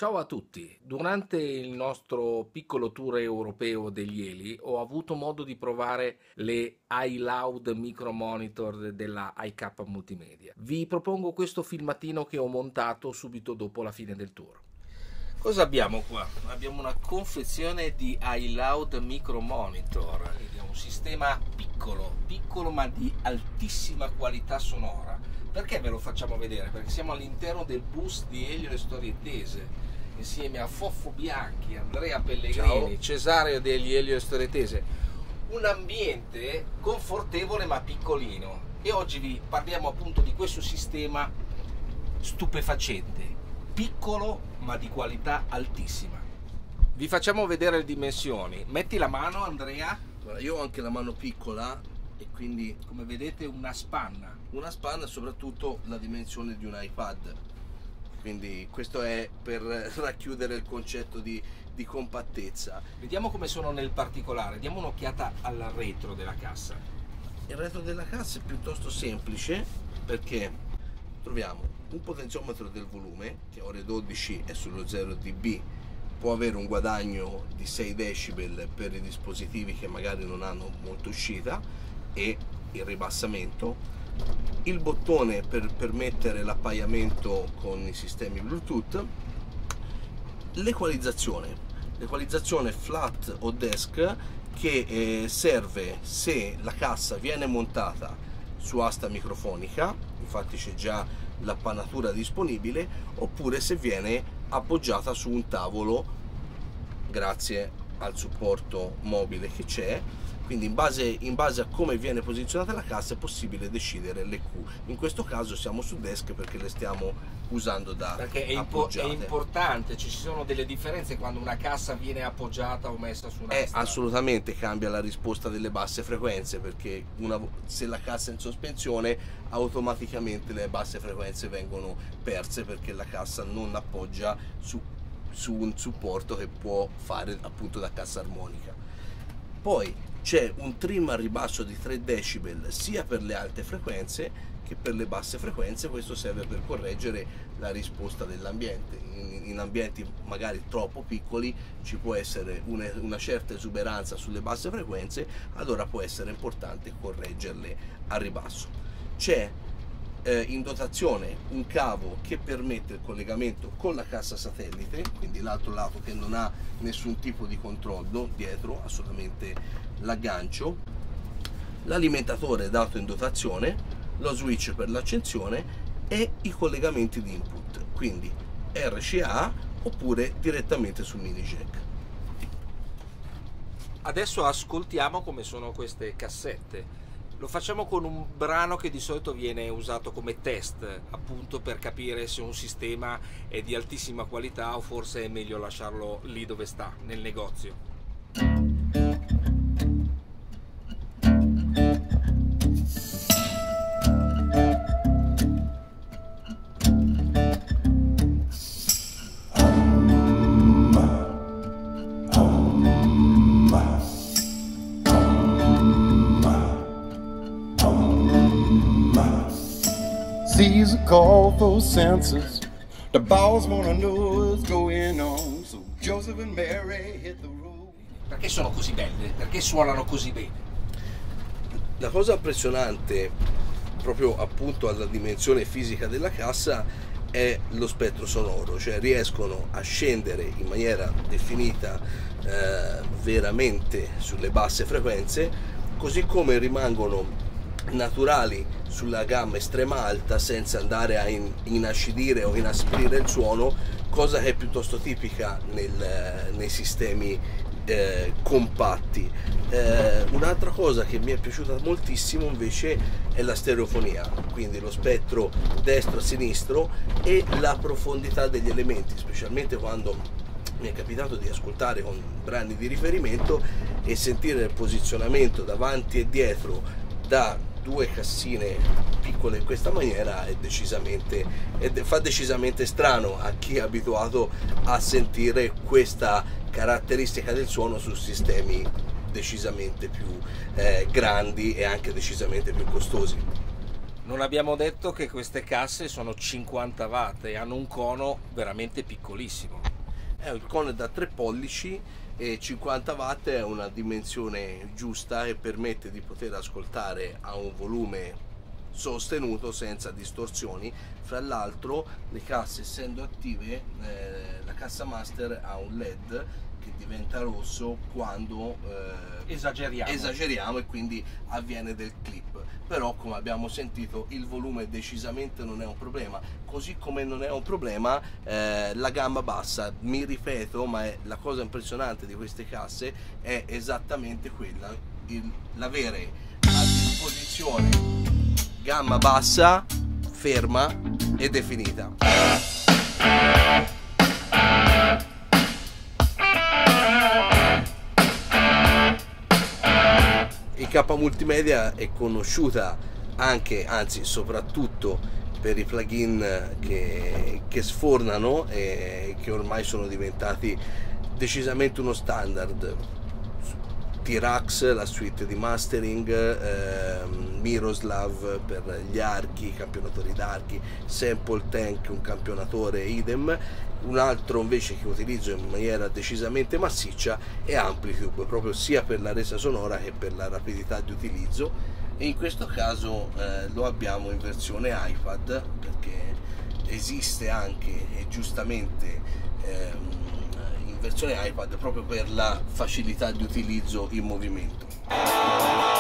Ciao a tutti, durante il nostro piccolo tour europeo degli Eli ho avuto modo di provare le iLoud Micro Monitor della iCap Multimedia. Vi propongo questo filmatino che ho montato subito dopo la fine del tour. Cosa abbiamo qua? Abbiamo una confezione di iLoud Micro Monitor, è un sistema piccolo ma di altissima qualità sonora. Perché ve lo facciamo vedere? Perché siamo all'interno del bus di Elio Le Storie Tese, insieme a Foffo Bianchi, Andrea Pellegrini, ciao, Cesario degli Elio Le Storie Tese. Un ambiente confortevole ma piccolino. E oggi vi parliamo appunto di questo sistema stupefacente, piccolo ma di qualità altissima. Vi facciamo vedere le dimensioni. Metti la mano, Andrea. Guarda, io ho anche la mano piccola e quindi, come vedete, una spanna e soprattutto la dimensione di un iPad, quindi questo è per racchiudere il concetto di compattezza. Vediamo come sono nel particolare, diamo un'occhiata al retro della cassa. Il retro della cassa è piuttosto semplice perché troviamo un potenziometro del volume che a ore 12 è sullo 0 dB, può avere un guadagno di 6 decibel per i dispositivi che magari non hanno molta uscita, e il ribassamento, il bottone per permettere l'appaiamento con i sistemi Bluetooth, l'equalizzazione flat o desk che serve se la cassa viene montata su asta microfonica, infatti c'è già l'appanatura disponibile, oppure se viene appoggiata su un tavolo grazie al supporto mobile che c'è. Quindi in base a come viene posizionata la cassa è possibile decidere le Q. In questo caso siamo su desk perché le stiamo usando da appoggiate. È importante, ci sono delle differenze quando una cassa viene appoggiata o messa su una asta? Assolutamente cambia la risposta delle basse frequenze, perché se la cassa è in sospensione automaticamente le basse frequenze vengono perse perché la cassa non appoggia su un supporto che può fare appunto da cassa armonica. Poi c'è un trim a ribasso di 3 decibel sia per le alte frequenze che per le basse frequenze. Questo serve per correggere la risposta dell'ambiente. In ambienti magari troppo piccoli ci può essere una certa esuberanza sulle basse frequenze, allora può essere importante correggerle a ribasso. C'è in dotazione un cavo che permette il collegamento con la cassa satellite, quindi l'altro lato che non ha nessun tipo di controllo dietro, ha solamente l'aggancio, l'alimentatore dato in dotazione, lo switch per l'accensione e i collegamenti di input, quindi RCA oppure direttamente sul mini jack. Adesso ascoltiamo come sono queste cassette. Lo facciamo con un brano che di solito viene usato come test, appunto per capire se un sistema è di altissima qualità o forse è meglio lasciarlo lì dove sta, nel negozio. These are called for senses. The boss wanna know what's going on. So Joseph and Mary hit the road. Perché sono così belle? Perché suonano così bene? La cosa impressionante, proprio appunto alla dimensione fisica della cassa, è lo spettro sonoro, cioè riescono a scendere in maniera definita veramente sulle basse frequenze, così come rimangono naturali sulla gamma estrema alta senza andare a inacidire o inasprire il suono, cosa che è piuttosto tipica nei sistemi compatti. Un'altra cosa che mi è piaciuta moltissimo invece è la stereofonia, quindi lo spettro destro-sinistro e la profondità degli elementi, specialmente quando mi è capitato di ascoltare con brani di riferimento e sentire il posizionamento davanti e dietro da due cassine piccole in questa maniera fa decisamente strano a chi è abituato a sentire questa caratteristica del suono su sistemi decisamente più grandi e anche decisamente più costosi. Non abbiamo detto che queste casse sono 50 watt e hanno un cono veramente piccolissimo. Il cono è da 3 pollici e 50 watt è una dimensione giusta e permette di poter ascoltare a un volume sostenuto senza distorsioni. Fra l'altro le casse, essendo attive, la cassa master ha un LED che diventa rosso quando esageriamo e quindi avviene del clip. Però, come abbiamo sentito, il volume decisamente non è un problema, così come non è un problema la gamma bassa. Mi ripeto, ma la cosa impressionante di queste casse è esattamente quella, l'avere a disposizione gamma bassa, ferma e definita. Il K Multimedia è conosciuta anche, anzi soprattutto, per i plugin che sfornano e che ormai sono diventati decisamente uno standard. T-Rax, la suite di mastering, Miroslav per gli archi, campionatori d'archi, Sample Tank, un campionatore idem. Un altro invece che utilizzo in maniera decisamente massiccia è Amplitube, proprio sia per la resa sonora che per la rapidità di utilizzo, e in questo caso lo abbiamo in versione iPad, perché esiste anche, e giustamente, in versione iPad proprio per la facilità di utilizzo in movimento.